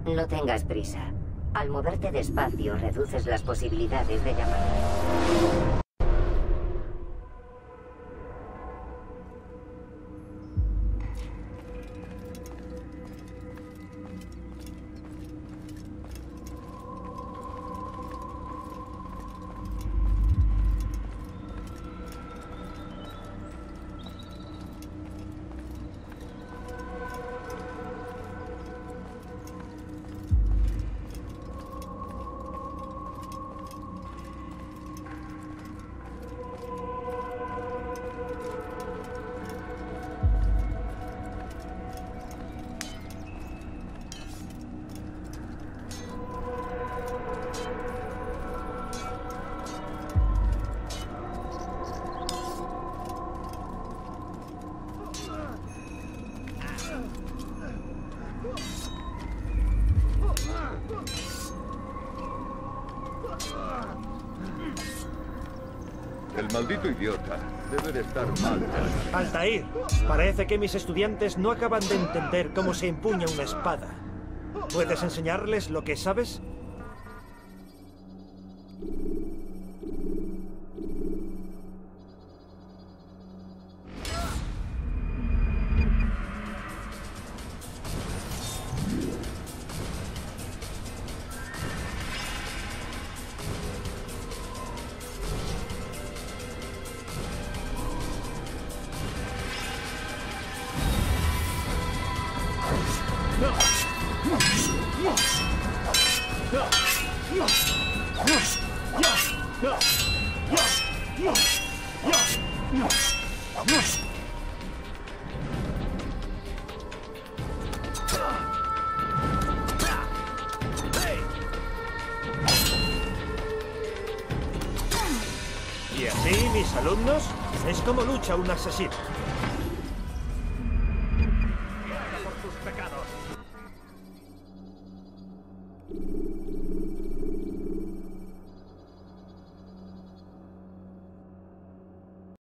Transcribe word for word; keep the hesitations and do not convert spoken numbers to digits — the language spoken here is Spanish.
No tengas prisa. Al moverte despacio, reduces las posibilidades de llamar. El maldito idiota debe de estar mal. Altair, parece que mis estudiantes no acaban de entender cómo se empuña una espada. ¿Puedes enseñarles lo que sabes? Y así, mis alumnos, es como lucha un asesino. Por tus pecados.